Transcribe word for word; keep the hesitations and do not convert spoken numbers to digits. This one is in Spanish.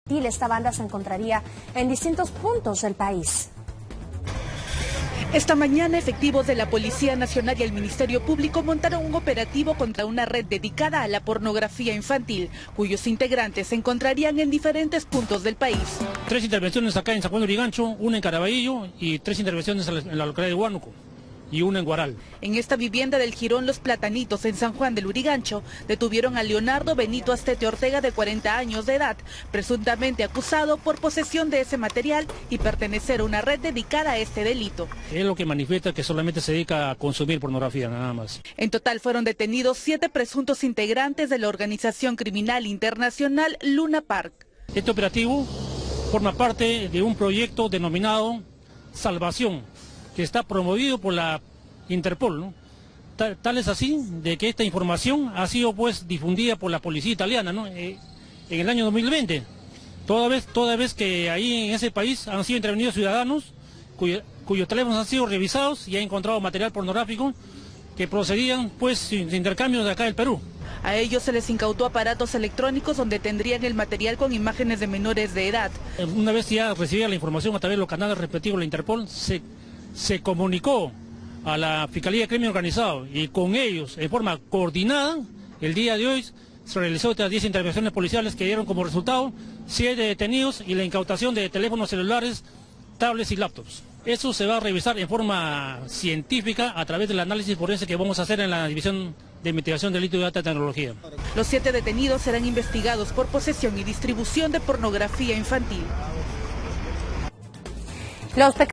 Esta banda se encontraría en distintos puntos del país. Esta mañana, efectivos de la Policía Nacional y el Ministerio Público montaron un operativo contra una red dedicada a la pornografía infantil, cuyos integrantes se encontrarían en diferentes puntos del país. Tres intervenciones acá en San Juan de Lurigancho, una en Caraballo y tres intervenciones en la localidad de Huánuco y una en Guaral. En esta vivienda del Jirón Los Platanitos, en San Juan de Lurigancho, detuvieron a Leonardo Benito Astete Ortega, de cuarenta años de edad, presuntamente acusado por posesión de ese material y pertenecer a una red dedicada a este delito. Es lo que manifiesta que solamente se dedica a consumir pornografía, nada más. En total fueron detenidos siete presuntos integrantes de la organización criminal internacional Luna Park. Este operativo forma parte de un proyecto denominado Salvación, que está promovido por la Interpol, ¿no? Tal, tal es así de que esta información ha sido pues difundida por la policía italiana, ¿no? eh, en el año dos mil veinte, toda vez, toda vez que ahí en ese país han sido intervenidos ciudadanos cuyo, cuyos teléfonos han sido revisados y han encontrado material pornográfico que procedían pues de intercambios de acá del Perú. A ellos se les incautó aparatos electrónicos donde tendrían el material con imágenes de menores de edad. Una vez ya recibida la información a través de los canales respectivos de la Interpol, se se comunicó a la Fiscalía de Crimen Organizado y con ellos, en forma coordinada, el día de hoy se realizó estas diez intervenciones policiales que dieron como resultado siete detenidos y la incautación de teléfonos celulares, tablets y laptops. Eso se va a revisar en forma científica a través del análisis forense que vamos a hacer en la División de Investigación de Delitos de Alta Tecnología. Los siete detenidos serán investigados por posesión y distribución de pornografía infantil. Los